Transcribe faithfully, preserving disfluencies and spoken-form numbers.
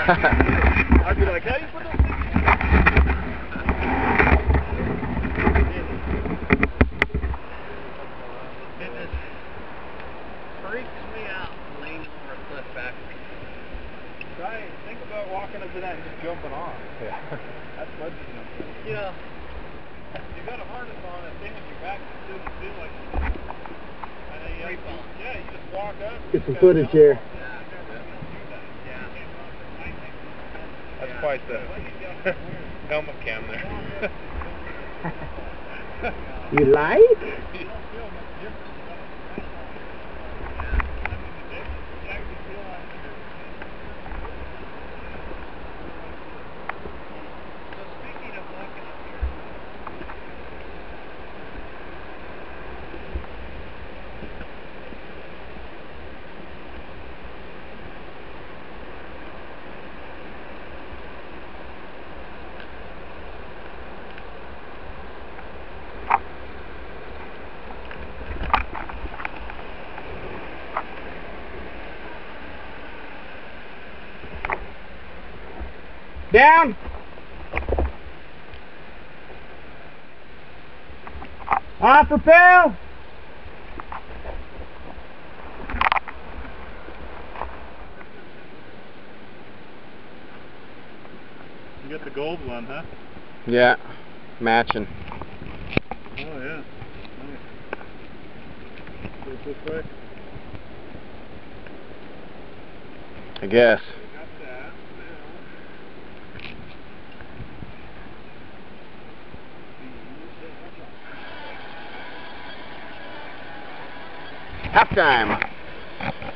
I'd be like, how do you put those things in? It freaks me out leaning over a cliff backwards. Try, think about walking up to that and just jumping off. Yeah. That's budgeting up there. You know, you got a harness on and thing on your back that doesn't feel like you do. And then you have to, yeah, you just walk up. Get some footage here. That's quite the helmet cam there. You like? Down! Off rappel! You got the gold one, huh? Yeah, matching. Oh yeah, nice. Go this way? I guess. Half time.